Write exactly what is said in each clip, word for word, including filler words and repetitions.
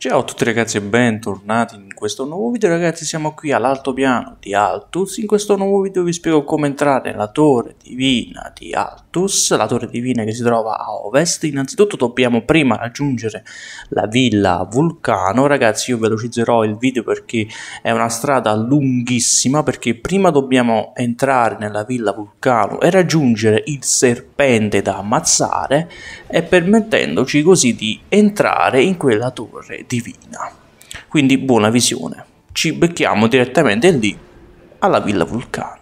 Ciao a tutti ragazzi e bentornati in questo nuovo video. Ragazzi, siamo qui all'altopiano di Altus. In questo nuovo video vi spiego come entrare nella torre divina di Altus, la torre divina che si trova a ovest. Innanzitutto dobbiamo prima raggiungere la villa Vulcano. Ragazzi, io velocizzerò il video perché è una strada lunghissima, perché prima dobbiamo entrare nella villa Vulcano e raggiungere il serpente da ammazzare, e permettendoci così di entrare in quella torre divina. Quindi buona visione, ci becchiamo direttamente lì alla villa Vulcano.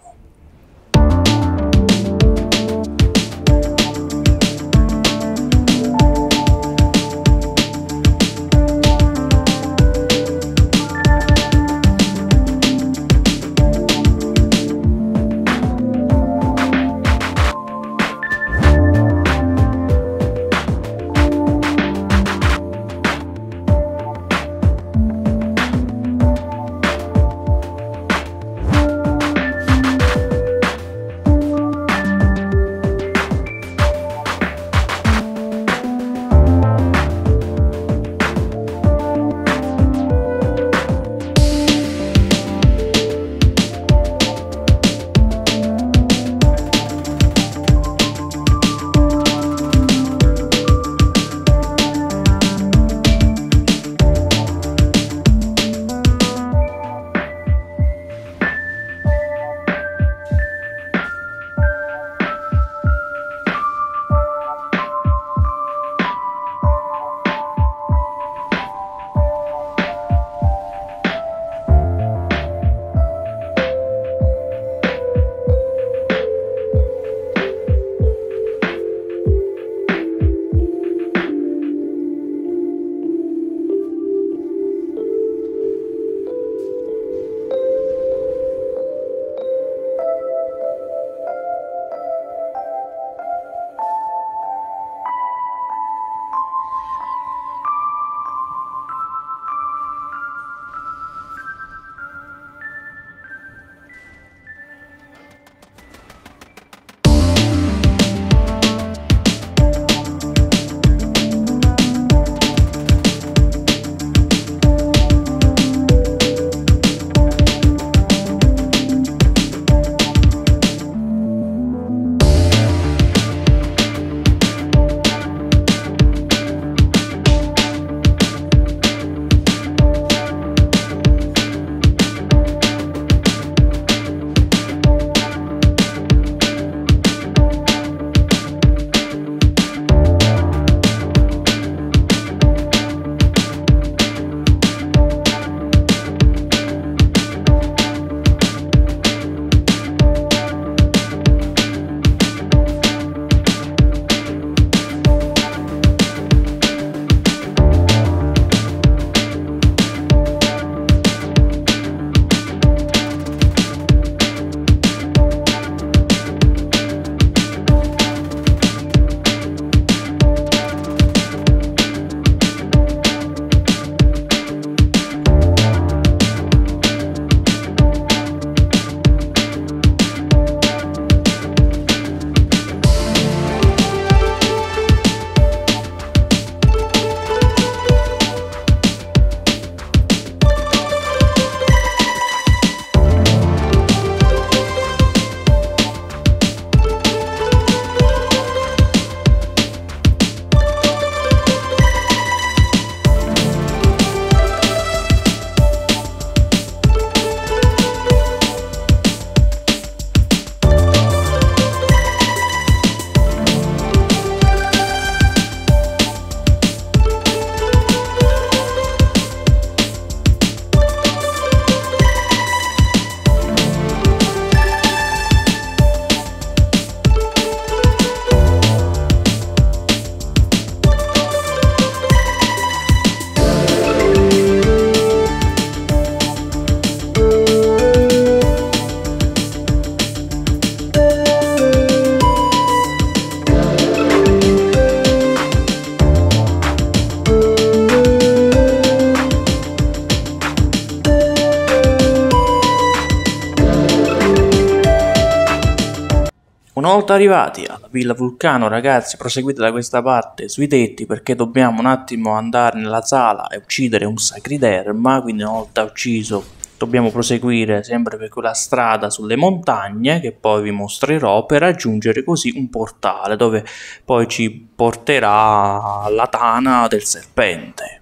Una volta arrivati alla Villa Vulcano, ragazzi, proseguite da questa parte sui tetti perché dobbiamo un attimo andare nella sala e uccidere un sacriderma, quindi una volta ucciso dobbiamo proseguire sempre per quella strada sulle montagne che poi vi mostrerò per raggiungere così un portale dove poi ci porterà alla tana del serpente.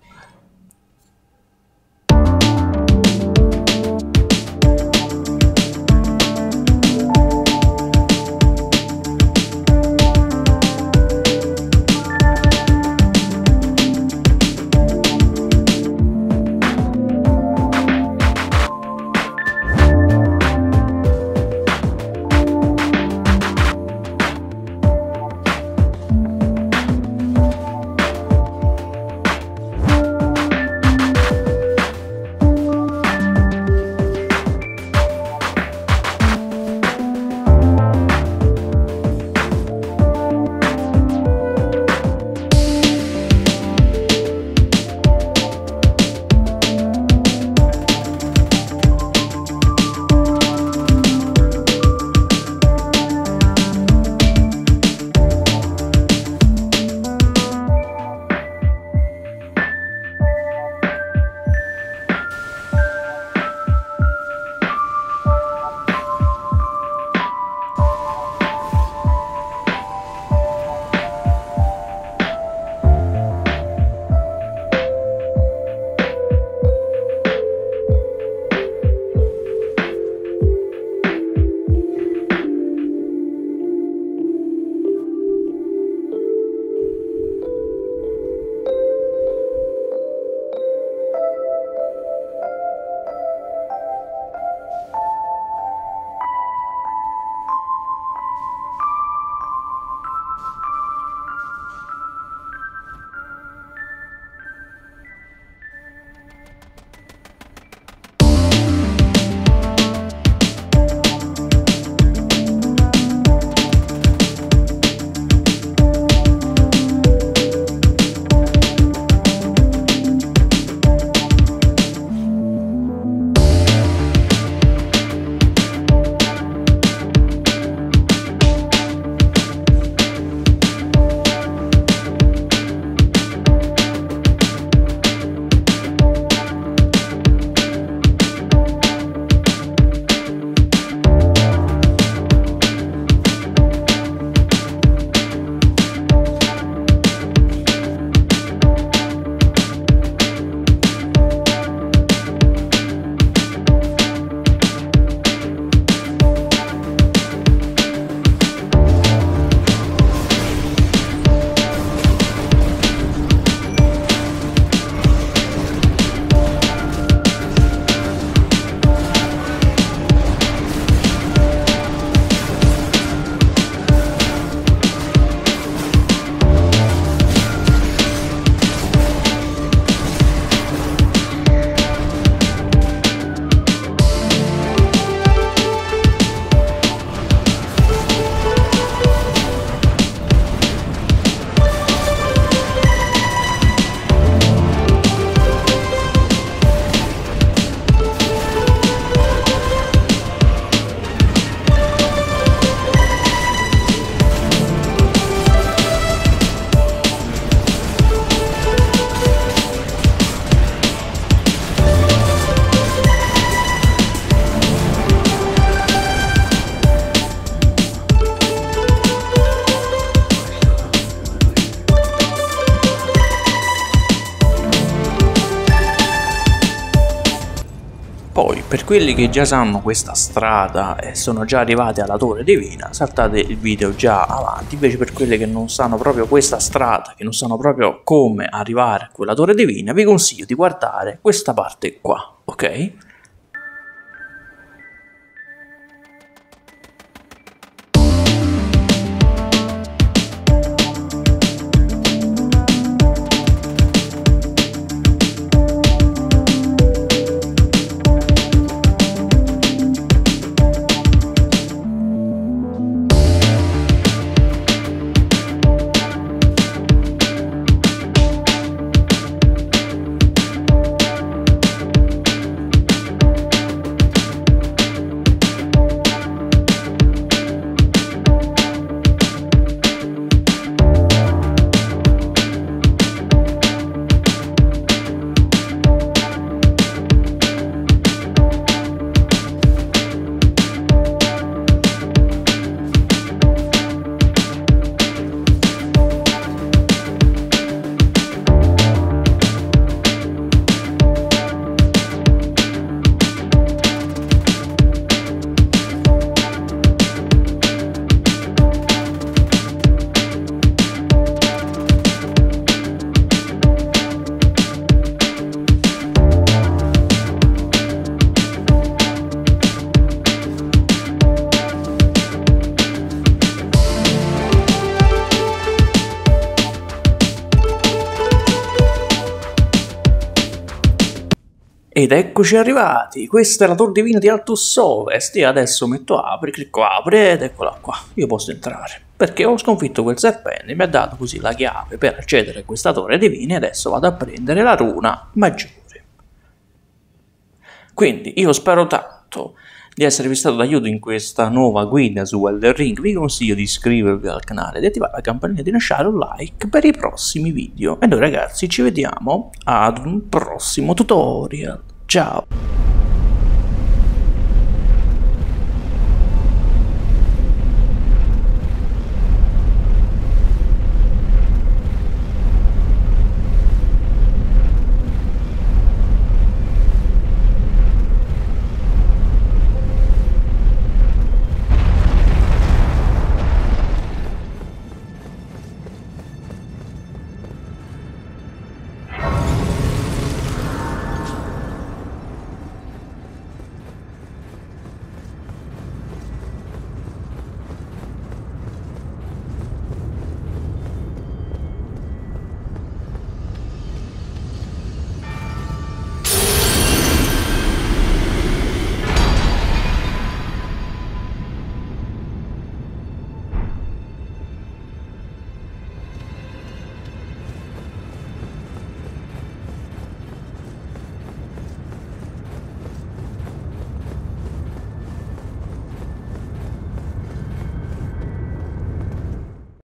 Poi, per quelli che già sanno questa strada e sono già arrivati alla Torre Divina, saltate il video già avanti. Invece per quelli che non sanno proprio questa strada, che non sanno proprio come arrivare a quella Torre Divina, vi consiglio di guardare questa parte qua, ok? Ed eccoci arrivati, questa è la Tor Divina di Altus Ovest e adesso metto apri, clicco apri ed eccola qua, io posso entrare. Perché ho sconfitto quel serpente, mi ha dato così la chiave per accedere a questa Torre Divina e adesso vado a prendere la runa maggiore. Quindi io spero tanto di esservi stato d'aiuto in questa nuova guida su Elden Ring, vi consiglio di iscrivervi al canale, di attivare la campanella e di lasciare un like per i prossimi video. E noi ragazzi ci vediamo ad un prossimo tutorial. Ciao!